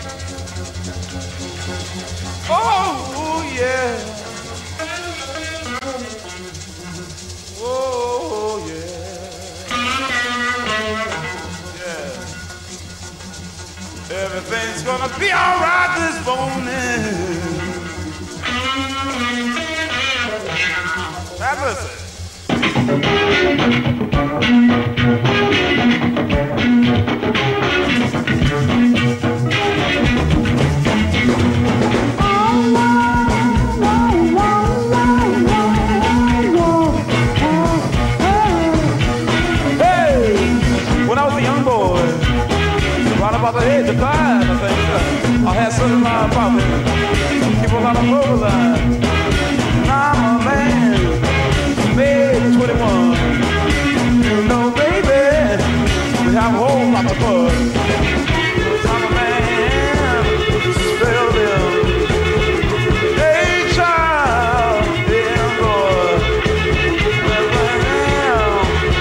Oh, yeah. Oh, yeah. Yeah. Everything's gonna be all right this morning. Have mercy. About the age of 5, I think. I had certain line popping. Keep a lot of overline. Now I'm a man, made 21. You know, baby, we have a whole lot of fun. I'm a man, still live. Hey, child, damn boy. Well, I am.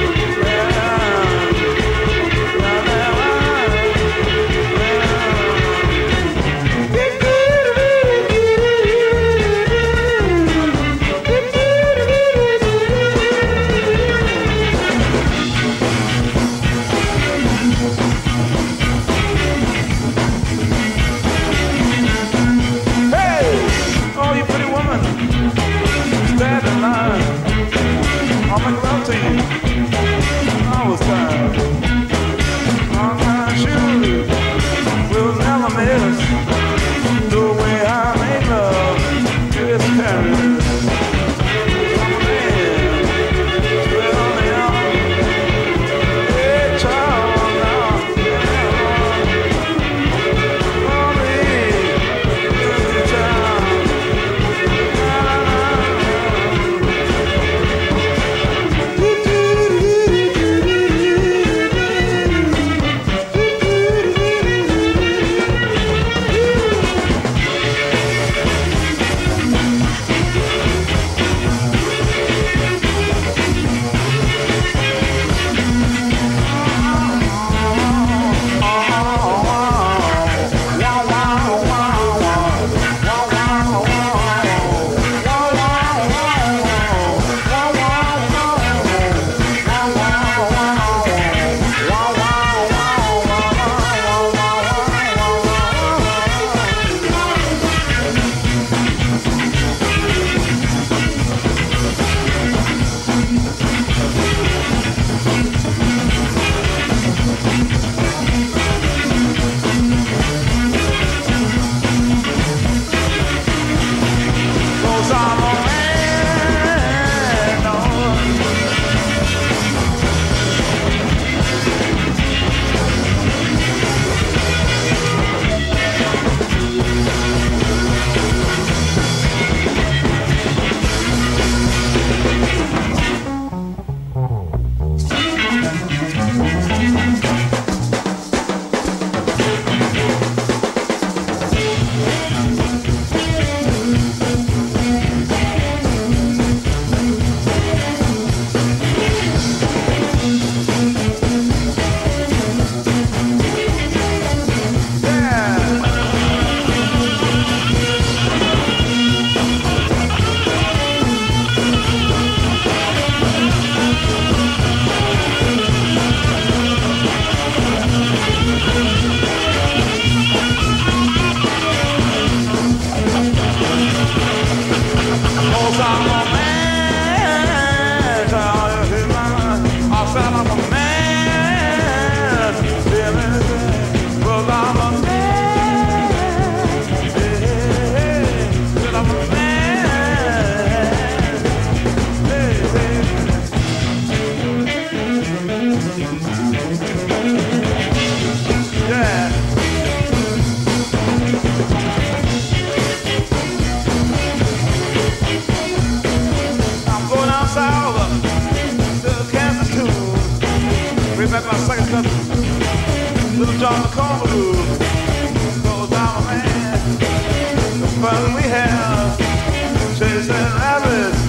I'll make love to you. I was tired. I'm not sure we'll never miss the way I make love to this Paris. I'm a man, well now, hey child now, oh me, good child. Back my second cousin, Little John McCormick, goes down, man. The fun we have chasing rabbits.